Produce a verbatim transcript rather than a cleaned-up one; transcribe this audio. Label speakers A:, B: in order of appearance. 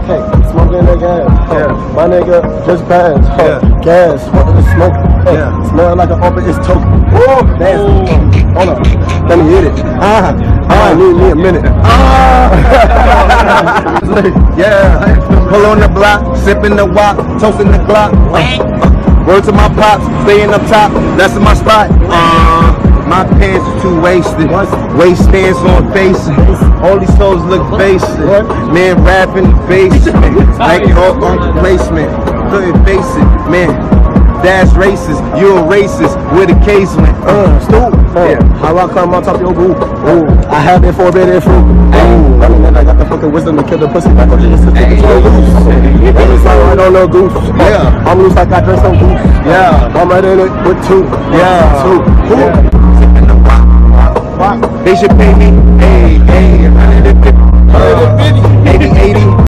A: Hey, smoking the gas. Huh.
B: Yeah.
A: My nigga just passed. Huh.
B: Yeah.
A: Gas, what the smoke? Huh.
B: Yeah.
A: Smell like an open, it's token. Woo! Nasty. Hold on. Let me hit it. Ah, ah, I need me a minute. Ah!
B: Yeah. Pull on the block, sipping the wok, toasting the Glock. Word to my pops, staying up top, that's my spot. Uh, my pants are too wasted, waistbands on faces. All these souls look basic. Man, rap in the basement, like Hulk on placement. Couldn't face it, man. That's racist, you a racist, where the case went.
A: Uh, stupid. Uh,
B: Yeah.
A: How I come on top of your boo? Ooh, I have that forbidden fruit. Ooh, I mean, I got the fucking wisdom to kill the pussy. Like, okay, just to take it to the loose. And it's like I don't know goose.
B: Yeah.
A: I'm loose like I drink some goose.
B: Yeah.
A: I'm right in it with two.
B: Yeah.
A: Two.
B: Yeah. Sipping the wok. They should pay me, hey, hey, one hundred fifty, eighty, eighty.